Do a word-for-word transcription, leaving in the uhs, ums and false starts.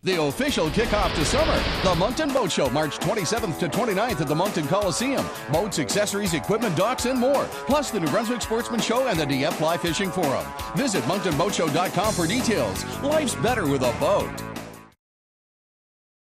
The official kickoff to summer, the Moncton Boat Show, March twenty-seventh to twenty-ninth at the Moncton Coliseum. Boats, accessories, equipment, docks, and more. Plus the New Brunswick Sportsmen Show and the Dieppe Fly Fishing Forum. Visit moncton boat show dot com for details. Life's better with a boat.